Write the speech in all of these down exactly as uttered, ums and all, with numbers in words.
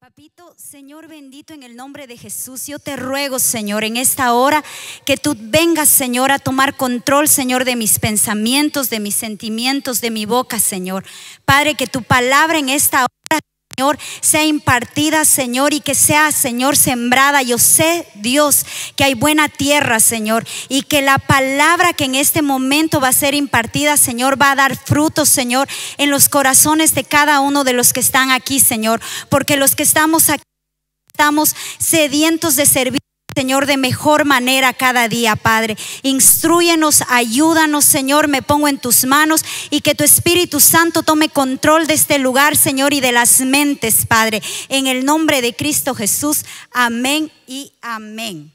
Papito, Señor bendito, en el nombre de Jesús, yo te ruego, Señor, en esta hora que tú vengas, Señor, a tomar control, Señor, de mis pensamientos, de mis sentimientos, de mi boca, Señor. Padre, que tu palabra en esta hora, Señor, sea impartida, Señor, y que sea, Señor, sembrada. Yo sé, Dios, que hay buena tierra, Señor, y que la palabra que en este momento va a ser impartida, Señor, va a dar frutos, Señor, en los corazones de cada uno de los que están aquí, Señor, porque los que estamos aquí estamos sedientos de servir, Señor, de mejor manera cada día, Padre. Instrúyenos, ayúdanos, Señor, me pongo en tus manos y que tu Espíritu Santo tome control de este lugar, Señor, y de las mentes, Padre, en el nombre de Cristo Jesús, amén y amén.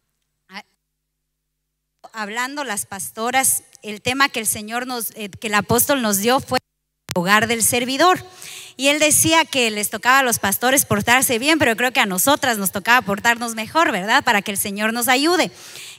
Hablando las pastoras, el tema que el Señor nos, eh, que el apóstol nos dio fue el hogar del servidor. Y él decía que les tocaba a los pastores portarse bien, pero creo que a nosotras nos tocaba portarnos mejor, ¿verdad? Para que el Señor nos ayude.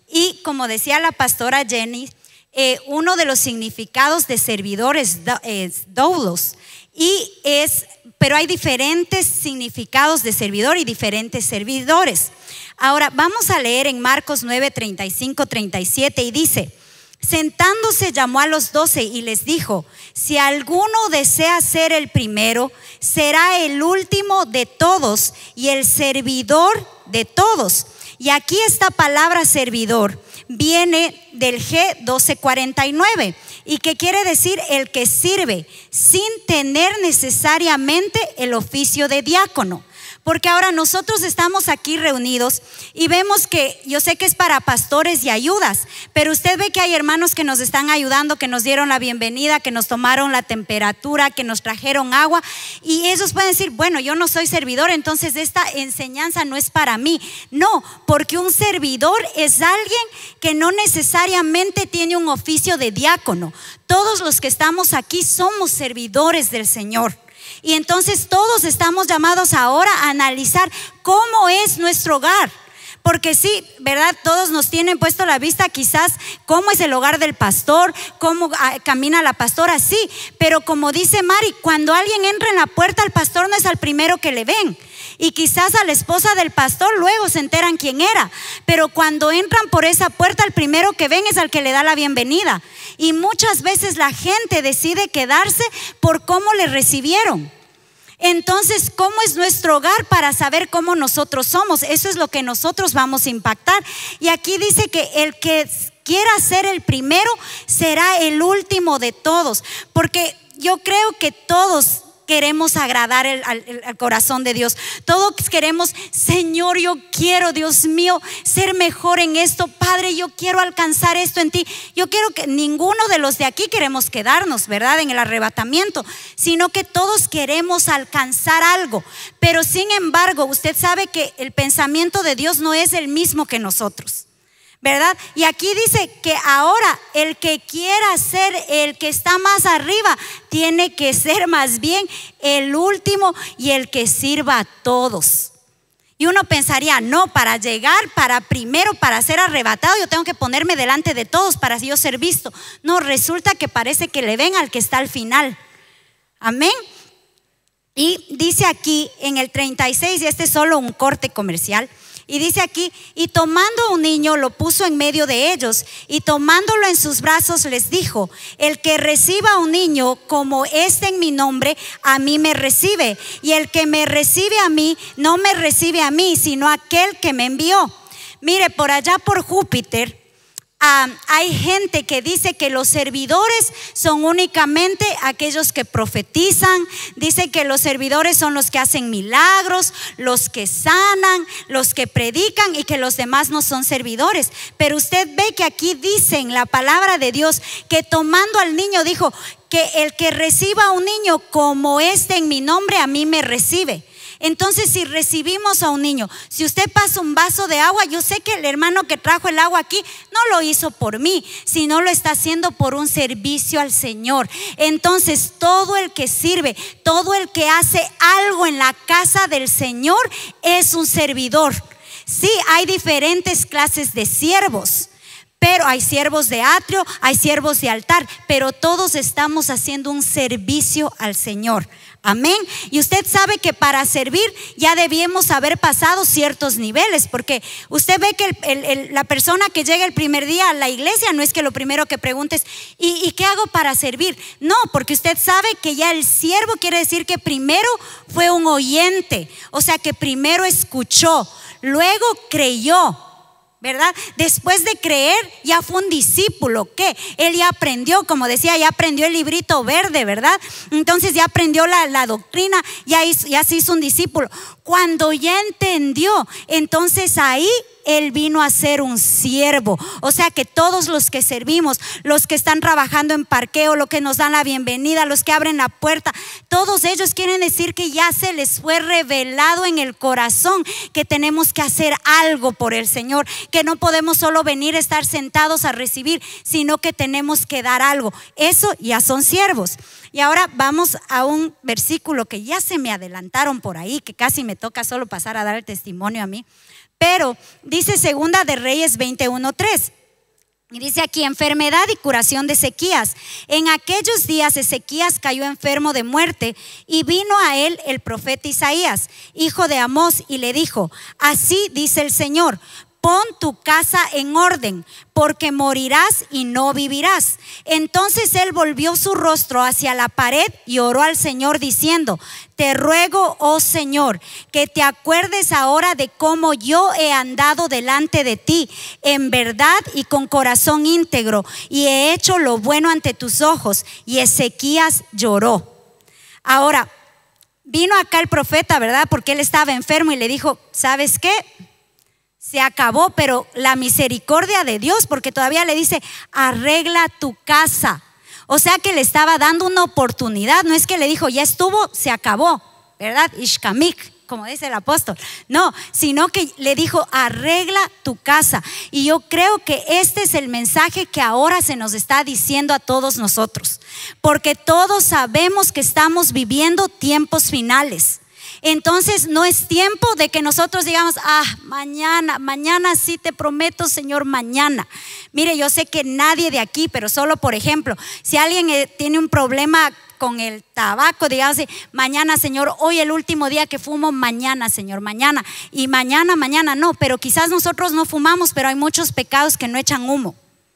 Y como decía la pastora Jenny, eh, uno de los significados de servidor es, es doulos. Y es, pero hay diferentes significados de servidor y diferentes servidores. Ahora vamos a leer en Marcos nueve, treinta y cinco, treinta y siete y dice: sentándose llamó a los doce y les dijo: si alguno desea ser el primero, será el último de todos y el servidor de todos. Y aquí esta palabra servidor viene del G doce cuarenta y nueve y que quiere decir el que sirve sin tener necesariamente el oficio de diácono. Porque ahora nosotros estamos aquí reunidos y vemos que, yo sé que es para pastores y ayudas, pero usted ve que hay hermanos que nos están ayudando, que nos dieron la bienvenida, que nos tomaron la temperatura, que nos trajeron agua, y ellos pueden decir: bueno, yo no soy servidor, entonces esta enseñanza no es para mí. No, porque un servidor es alguien que no necesariamente tiene un oficio de diácono. Todos los que estamos aquí somos servidores del Señor. Y entonces todos estamos llamados ahora a analizar cómo es nuestro hogar. Porque sí, ¿verdad? Todos nos tienen puesto la vista quizás cómo es el hogar del pastor, cómo camina la pastora, sí. Pero como dice Mari, cuando alguien entra en la puerta, el pastor no es al primero que le ven. Y quizás a la esposa del pastor luego se enteran quién era. Pero cuando entran por esa puerta, el primero que ven es al que le da la bienvenida. Y muchas veces la gente decide quedarse por cómo le recibieron. Entonces, ¿cómo es nuestro hogar para saber cómo nosotros somos? Eso es lo que nosotros vamos a impactar. Y aquí dice que el que quiera ser el primero será el último de todos. Porque yo creo que todos queremos agradar el, al, al corazón de Dios. Todos queremos: Señor, yo quiero, Dios mío, ser mejor en esto. Padre, yo quiero alcanzar esto en ti. Yo quiero que ninguno de los de aquí queremos quedarnos, ¿verdad?, en el arrebatamiento, sino que todos queremos alcanzar algo. Pero sin embargo, usted sabe que el pensamiento de Dios no es el mismo que nosotros, ¿verdad? Y aquí dice que ahora el que quiera ser el que está más arriba tiene que ser más bien el último y el que sirva a todos. Y uno pensaría: no, para llegar, para primero, para ser arrebatado, yo tengo que ponerme delante de todos para yo ser visto. No, resulta que parece que le ven al que está al final. Amén. Y dice aquí en el treinta y seis, y este es solo un corte comercial. Y dice aquí: y tomando a un niño lo puso en medio de ellos, y tomándolo en sus brazos les dijo: el que reciba a un niño como este en mi nombre, a mí me recibe, y el que me recibe a mí, no me recibe a mí, sino a aquel que me envió. Mire, por allá por Júpiter, Uh, hay gente que dice que los servidores son únicamente aquellos que profetizan. Dice que los servidores son los que hacen milagros, los que sanan, los que predican, y que los demás no son servidores. Pero usted ve que aquí dice en la palabra de Dios que tomando al niño dijo que el que reciba a un niño como este en mi nombre, a mí me recibe. Entonces, si recibimos a un niño, si usted pasa un vaso de agua, yo sé que el hermano que trajo el agua aquí no lo hizo por mí, sino lo está haciendo por un servicio al Señor. Entonces, todo el que sirve, todo el que hace algo en la casa del Señor es un servidor. Sí, hay diferentes clases de siervos, pero hay siervos de atrio, hay siervos de altar, pero todos estamos haciendo un servicio al Señor. Amén. Y usted sabe que para servir ya debíamos haber pasado ciertos niveles, porque usted ve que el, el, el, la persona que llega el primer día a la iglesia no es que lo primero que preguntes, ¿y, ¿y qué hago para servir? No, porque usted sabe que ya el siervo quiere decir que primero fue un oyente, o sea que primero escuchó, luego creyó, ¿verdad? Después de creer ya fue un discípulo, que él ya aprendió, como decía, ya aprendió el librito verde, ¿verdad? Entonces ya aprendió la, la doctrina, ya, hizo, ya se hizo un discípulo. Cuando ya entendió, entonces ahí él vino a ser un siervo. O sea que todos los que servimos, los que están trabajando en parqueo, los que nos dan la bienvenida, los que abren la puerta, todos ellos quieren decir que ya se les fue revelado en el corazón que tenemos que hacer algo por el Señor, que no podemos solo venir a estar sentados a recibir, sino que tenemos que dar algo. Eso ya son siervos. Y ahora vamos a un versículo que ya se me adelantaron por ahí, que casi me toca solo pasar a dar el testimonio a mí. Pero dice Segunda de Reyes veintiuno tres. Y dice aquí: enfermedad y curación de Ezequías. En aquellos días Ezequías cayó enfermo de muerte, y vino a él el profeta Isaías, hijo de Amós, y le dijo: así dice el Señor, pon tu casa en orden, porque morirás y no vivirás. Entonces él volvió su rostro hacia la pared y oró al Señor diciendo: te ruego, oh Señor, que te acuerdes ahora de cómo yo he andado delante de ti en verdad y con corazón íntegro, y he hecho lo bueno ante tus ojos. Y Ezequías lloró. Ahora, vino acá el profeta, ¿verdad? Porque él estaba enfermo, y le dijo: ¿sabes qué? Se acabó, pero la misericordia de Dios, porque todavía le dice: arregla tu casa. O sea que le estaba dando una oportunidad. No es que le dijo: ya estuvo, se acabó, ¿verdad? Ishkamik, como dice el apóstol. No, sino que le dijo: arregla tu casa. Y yo creo que este es el mensaje que ahora se nos está diciendo a todos nosotros, porque todos sabemos que estamos viviendo tiempos finales. Entonces no es tiempo de que nosotros digamos: ah, mañana, mañana sí te prometo, Señor, mañana. Mire, yo sé que nadie de aquí, pero solo por ejemplo, si alguien eh, tiene un problema con el tabaco, digamos: mañana, Señor, hoy el último día que fumo, mañana, Señor, mañana. Y mañana, mañana no, pero quizás nosotros no fumamos, pero hay muchos pecados que no echan humo.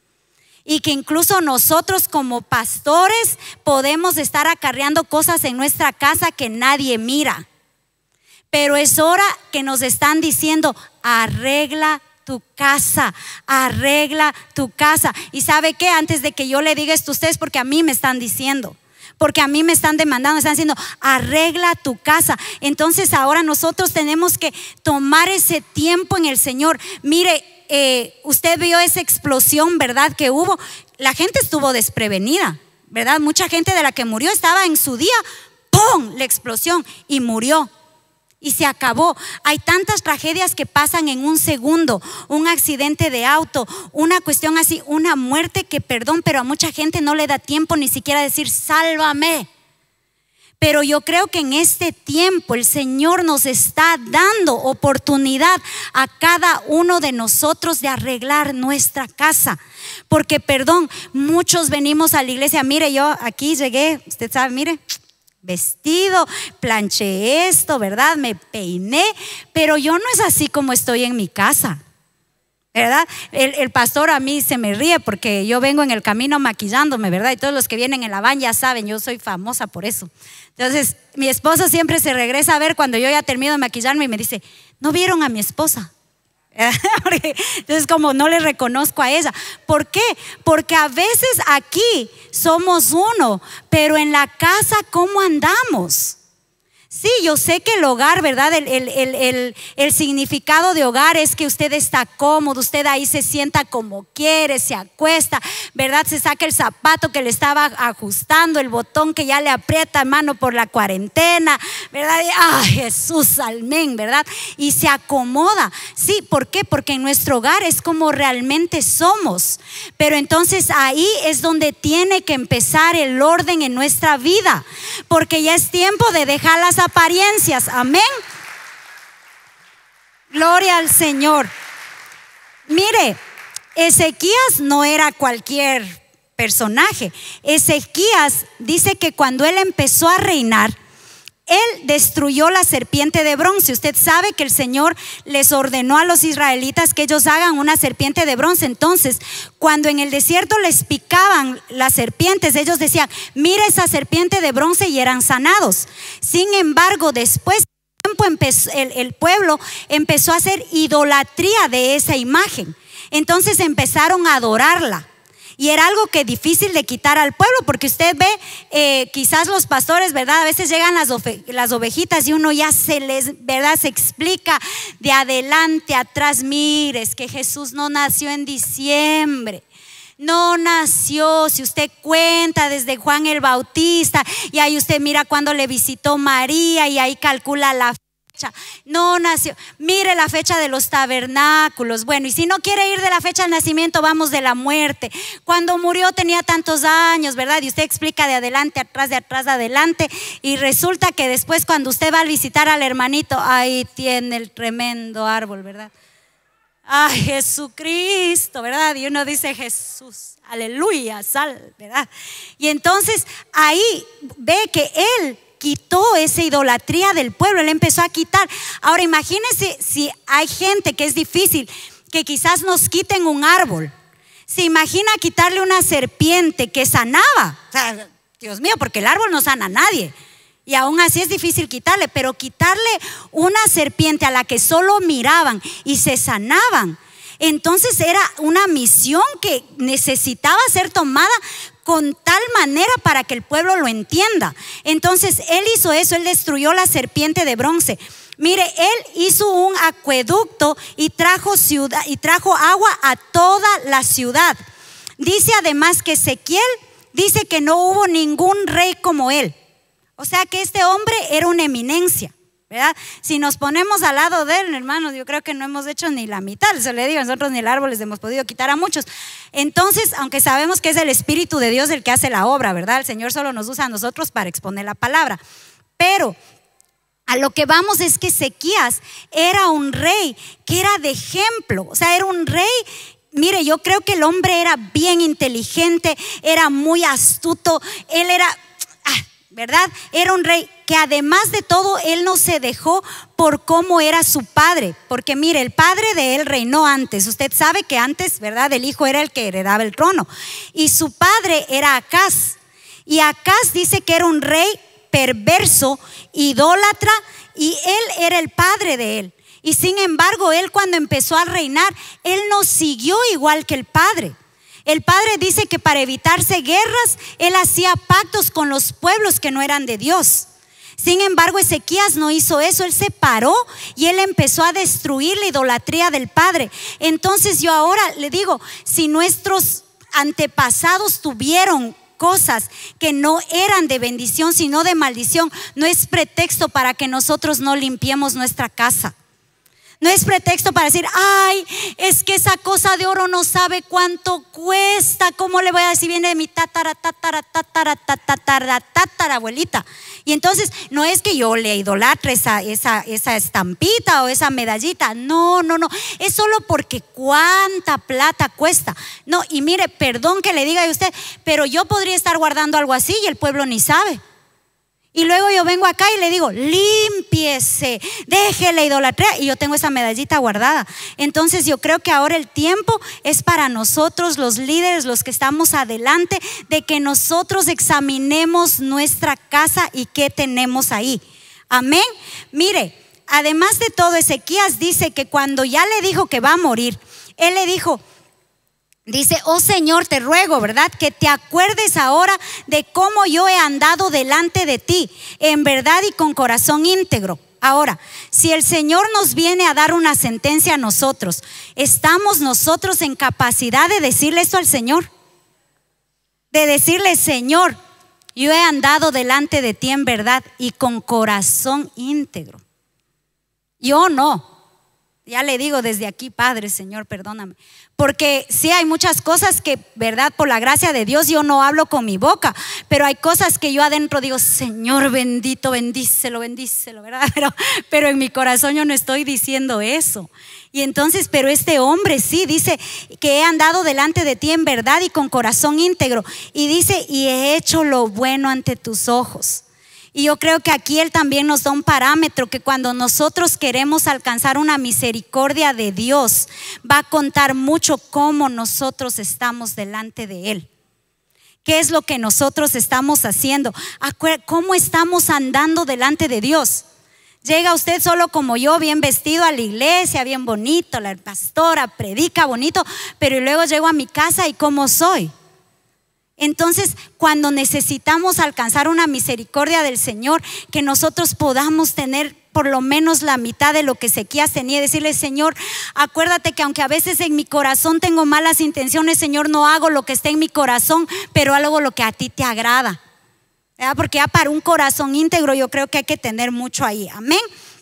Y que incluso nosotros como pastores podemos estar acarreando cosas en nuestra casa que nadie mira. Pero es hora que nos están diciendo: arregla tu casa, arregla tu casa. Y ¿sabe qué? Antes de que yo le diga esto a ustedes, porque a mí me están diciendo, porque a mí me están demandando, me están diciendo: arregla tu casa. Entonces ahora nosotros tenemos que tomar ese tiempo en el Señor. Mire, eh, usted vio esa explosión, ¿verdad? Que hubo. La gente estuvo desprevenida, ¿verdad? Mucha gente de la que murió estaba en su día, ¡pum!, la explosión, y murió. Y se acabó. Hay tantas tragedias que pasan en un segundo. Un accidente de auto, una cuestión así, una muerte que, perdón, pero a mucha gente no le da tiempo ni siquiera decir: sálvame. Pero yo creo que en este tiempo el Señor nos está dando oportunidad a cada uno de nosotros de arreglar nuestra casa. Porque, perdón, muchos venimos a la iglesia. Mire, yo aquí llegué, usted sabe, mire, vestido, planché esto, ¿verdad? Me peiné, pero yo no es así como estoy en mi casa, ¿verdad? El, el pastor a mí se me ríe porque yo vengo en el camino maquillándome, ¿verdad? Y todos los que vienen en la van ya saben, yo soy famosa por eso. Entonces mi esposo siempre se regresa a ver cuando yo ya termino de maquillarme y me dice: ¿no vieron a mi esposa? Entonces como no le reconozco a ella. ¿Por qué? Porque a veces aquí somos uno, pero en la casa ¿cómo andamos? Sí, yo sé que el hogar, ¿verdad? El, el, el, el, el significado de hogar es que usted está cómodo, usted ahí se sienta como quiere, se acuesta, ¿verdad? Se saca el zapato que le estaba ajustando, el botón que ya le aprieta mano por la cuarentena, ¿verdad? Y, ¡ay, Jesús, amén!, ¿verdad? Y se acomoda. Sí, ¿por qué? Porque en nuestro hogar es como realmente somos. Pero entonces ahí es donde tiene que empezar el orden en nuestra vida, porque ya es tiempo de dejar las apariencias. Amén. Gloria al Señor. Mire, Ezequías no era cualquier personaje. Ezequías dice que cuando él empezó a reinar, él destruyó la serpiente de bronce. Usted sabe que el Señor les ordenó a los israelitas que ellos hagan una serpiente de bronce. Entonces, cuando en el desierto les picaban las serpientes, ellos decían: mira esa serpiente de bronce, y eran sanados. Sin embargo, después de tiempo empezó, el, el pueblo empezó a hacer idolatría de esa imagen. Entonces empezaron a adorarla. Y era algo que difícil de quitar al pueblo, porque usted ve, eh, quizás los pastores, ¿verdad? A veces llegan las, ofe, las ovejitas y uno ya se les, ¿verdad? Se explica de adelante atrás. Mire, es que Jesús no nació en diciembre. No nació, si usted cuenta desde Juan el Bautista, y ahí usted mira cuando le visitó María, y ahí calcula la fecha. No nació, mire la fecha de los tabernáculos. Bueno, y si no quiere ir de la fecha del nacimiento, vamos de la muerte. Cuando murió tenía tantos años, ¿verdad? Y usted explica de adelante, atrás, de atrás, de adelante. Y resulta que después, cuando usted va a visitar al hermanito, ahí tiene el tremendo árbol, ¿verdad? Ay, Jesucristo, ¿verdad? Y uno dice: Jesús, aleluya, sal, ¿verdad? Y entonces ahí ve que él quitó esa idolatría del pueblo. Él empezó a quitar. Ahora imagínense si hay gente que es difícil, que quizás nos quiten un árbol. Se imagina quitarle una serpiente que sanaba. O sea, Dios mío, porque el árbol no sana a nadie. Y aún así es difícil quitarle, pero quitarle una serpiente a la que solo miraban y se sanaban. Entonces era una misión que necesitaba ser tomada con tal manera para que el pueblo lo entienda. Entonces él hizo eso, él destruyó la serpiente de bronce. Mire, él hizo un acueducto y trajo ciudad, y trajo agua a toda la ciudad. Dice además que Ezequiel dice que no hubo ningún rey como él. O sea que este hombre era una eminencia, ¿verdad? Si nos ponemos al lado de él, hermanos, yo creo que no hemos hecho ni la mitad. Se le digo, nosotros ni el árbol les hemos podido quitar a muchos. Entonces, aunque sabemos que es el Espíritu de Dios el que hace la obra, ¿verdad? El Señor solo nos usa a nosotros para exponer la palabra. Pero a lo que vamos es que Ezequías era un rey que era de ejemplo. O sea, era un rey. Mire, yo creo que el hombre era bien inteligente, era muy astuto. Él era, ¿verdad? Era un rey que además de todo, él no se dejó por cómo era su padre. Porque mire, el padre de él reinó antes. Usted sabe que antes, ¿verdad? El hijo era el que heredaba el trono. Y su padre era Acaz. Y Acaz dice que era un rey perverso, idólatra, y él era el padre de él. Y sin embargo, él cuando empezó a reinar, él no siguió igual que el padre. El padre dice que para evitarse guerras, él hacía pactos con los pueblos que no eran de Dios. Sin embargo, Ezequías no hizo eso. Él se paró y él empezó a destruir la idolatría del padre. Entonces yo ahora le digo, si nuestros antepasados tuvieron cosas que no eran de bendición sino de maldición, no es pretexto para que nosotros no limpiemos nuestra casa. No es pretexto para decir: ay, es que esa cosa de oro no sabe cuánto cuesta. ¿Cómo le voy a decir? Viene de mi tatara, tatara, tatara, tatara, tatara abuelita. Y entonces no es que yo le idolatre esa, esa, esa estampita o esa medallita. No, no, no. Es solo porque cuánta plata cuesta. No, y mire, perdón que le diga a usted, pero yo podría estar guardando algo así y el pueblo ni sabe. Y luego yo vengo acá y le digo: límpiese, deje la idolatría, y yo tengo esa medallita guardada. Entonces yo creo que ahora el tiempo es para nosotros, los líderes, los que estamos adelante, de que nosotros examinemos nuestra casa y qué tenemos ahí. Amén. Mire, además de todo, Ezequías dice que cuando ya le dijo que va a morir, él le dijo, dice: oh Señor, te ruego, ¿verdad? Que te acuerdes ahora de cómo yo he andado delante de ti, en verdad y con corazón íntegro. Ahora, si el Señor nos viene a dar una sentencia a nosotros, ¿estamos nosotros en capacidad de decirle esto al Señor? De decirle: Señor, yo he andado delante de ti en verdad y con corazón íntegro. Yo no. Ya le digo desde aquí, Padre, Señor, perdóname. Porque sí hay muchas cosas que, verdad, por la gracia de Dios yo no hablo con mi boca, pero hay cosas que yo adentro digo, Señor bendito, bendícelo, bendícelo, ¿verdad? Pero, pero en mi corazón yo no estoy diciendo eso. Y entonces, pero este hombre sí dice que he andado delante de ti en verdad y con corazón íntegro. Y dice, y he hecho lo bueno ante tus ojos. Y yo creo que aquí Él también nos da un parámetro, que cuando nosotros queremos alcanzar una misericordia de Dios, va a contar mucho cómo nosotros estamos delante de Él. ¿Qué es lo que nosotros estamos haciendo? ¿Cómo estamos andando delante de Dios? Llega usted solo como yo, bien vestido a la iglesia, bien bonito, la pastora predica bonito, pero luego llego a mi casa y ¿cómo soy? Entonces, cuando necesitamos alcanzar una misericordia del Señor, que nosotros podamos tener por lo menos la mitad de lo que Ezequías tenía, decirle, Señor, acuérdate que aunque a veces en mi corazón tengo malas intenciones, Señor, no hago lo que está en mi corazón, pero hago lo que a ti te agrada, ¿verdad? Porque ya para un corazón íntegro yo creo que hay que tener mucho ahí, amén.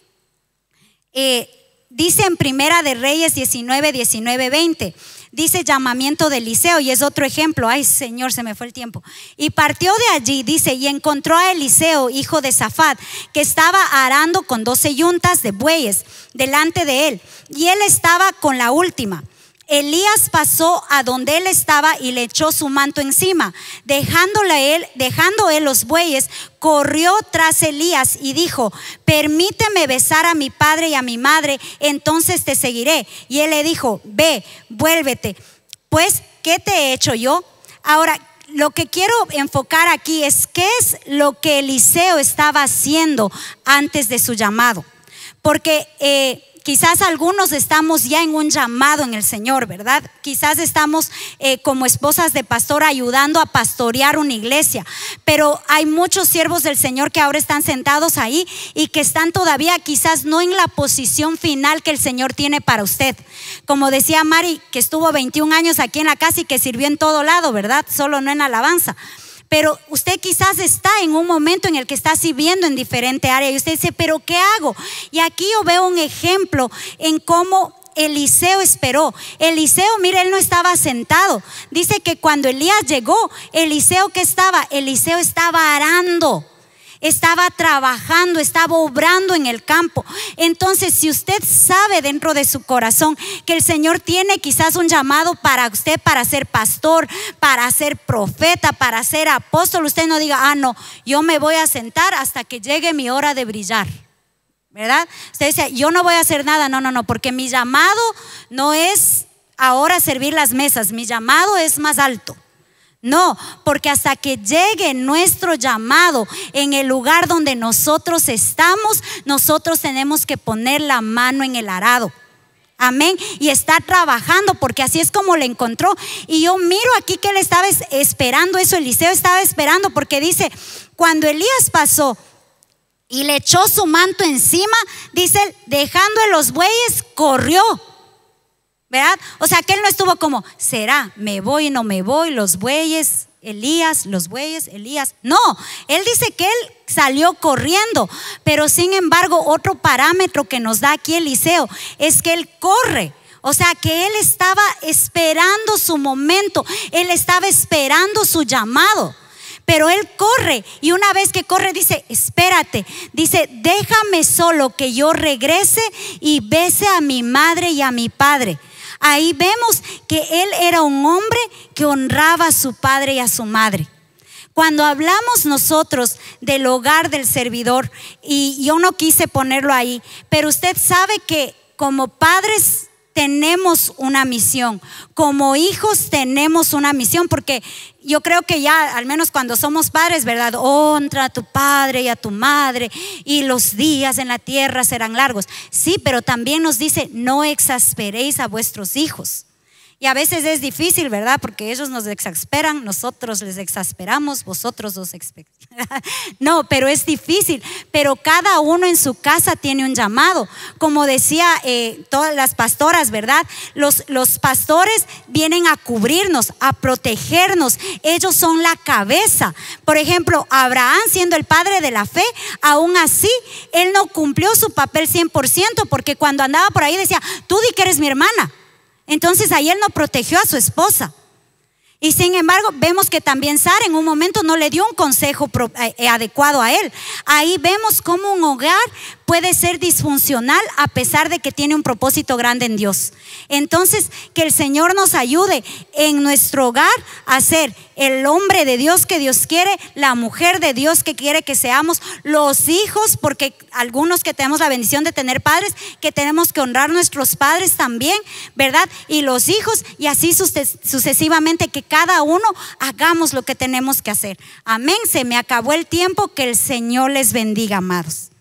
eh, Dice en Primera de Reyes diecinueve, diecinueve, veinte, dice llamamiento de Eliseo, y es otro ejemplo. Ay, Señor, se me fue el tiempo. Y partió de allí, dice, y encontró a Eliseo, hijo de Safat, que estaba arando con doce yuntas de bueyes delante de él, y él estaba con la última. Elías pasó a donde él estaba y le echó su manto encima. Dejándole él, dejando él los bueyes, corrió tras Elías y dijo, permíteme besar a mi padre y a mi madre, entonces te seguiré. Y él le dijo, ve, vuélvete. Pues, ¿qué te he hecho yo? Ahora, lo que quiero enfocar aquí es qué es lo que Eliseo estaba haciendo antes de su llamado. Porque eh, quizás algunos estamos ya en un llamado en el Señor, ¿verdad? Quizás estamos eh, como esposas de pastor ayudando a pastorear una iglesia, pero hay muchos siervos del Señor que ahora están sentados ahí y que están todavía quizás no en la posición final que el Señor tiene para usted. Como decía Mari, que estuvo veintiún años aquí en la casa y que sirvió en todo lado, ¿verdad? Solo no en alabanza. Pero usted quizás está en un momento en el que está sirviendo en diferente área y usted dice, ¿pero qué hago? Y aquí yo veo un ejemplo en cómo Eliseo esperó. Eliseo, mire, él no estaba sentado. Dice que cuando Elías llegó, Eliseo, ¿qué estaba? Eliseo estaba arando. Estaba trabajando, estaba obrando en el campo. Entonces, si usted sabe dentro de su corazón que el Señor tiene quizás un llamado para usted, para ser pastor, para ser profeta, para ser apóstol, usted no diga, ah, no, yo me voy a sentar hasta que llegue mi hora de brillar, ¿verdad? Usted dice, yo no voy a hacer nada. No, no, no, porque mi llamado no es ahora servir las mesas, mi llamado es más alto. No, porque hasta que llegue nuestro llamado en el lugar donde nosotros estamos, nosotros tenemos que poner la mano en el arado. Amén. Y estar trabajando, porque así es como le encontró. Y yo miro aquí que él estaba esperando eso. Eliseo estaba esperando, porque dice, cuando Elías pasó y le echó su manto encima, dice, dejando a los bueyes, corrió. ¿Verdad? O sea, que él no estuvo como, ¿será? ¿Me voy, no me voy? Los bueyes, Elías, los bueyes, Elías. No, él dice que él salió corriendo. Pero sin embargo, otro parámetro que nos da aquí Eliseo es que él corre. O sea, que él estaba esperando su momento. Él estaba esperando su llamado. Pero él corre, y una vez que corre dice, espérate, dice, déjame solo que yo regrese y bese a mi madre y a mi padre. Ahí vemos que él era un hombre que honraba a su padre y a su madre. Cuando hablamos nosotros del hogar del servidor, y yo no quise ponerlo ahí, pero usted sabe que como padres tenemos una misión, como hijos tenemos una misión, porque yo creo que ya, al menos cuando somos padres, ¿verdad? Honra a tu padre y a tu madre, y los días en la tierra serán largos. Sí, pero también nos dice, no exasperéis a vuestros hijos. Y a veces es difícil, ¿verdad? Porque ellos nos exasperan, nosotros les exasperamos, vosotros los exasperáis. No, pero es difícil. Pero cada uno en su casa tiene un llamado. Como decía eh, todas las pastoras, ¿verdad? Los, los pastores vienen a cubrirnos, a protegernos. Ellos son la cabeza. Por ejemplo, Abraham, siendo el padre de la fe, aún así, él no cumplió su papel cien por ciento, porque cuando andaba por ahí decía, tú di que eres mi hermana. Entonces ahí él no protegió a su esposa. Y sin embargo vemos que también Sara en un momento no le dio un consejo adecuado a él. Ahí vemos cómo un hogar puede ser disfuncional a pesar de que tiene un propósito grande en Dios. Entonces que el Señor nos ayude en nuestro hogar a ser el hombre de Dios que Dios quiere, la mujer de Dios que quiere que seamos, los hijos, porque algunos que tenemos la bendición de tener padres, que tenemos que honrar a nuestros padres también, ¿verdad? Y los hijos, y así sucesivamente, que cada uno hagamos lo que tenemos que hacer. Amén. Se me acabó el tiempo. Que el Señor les bendiga, amados.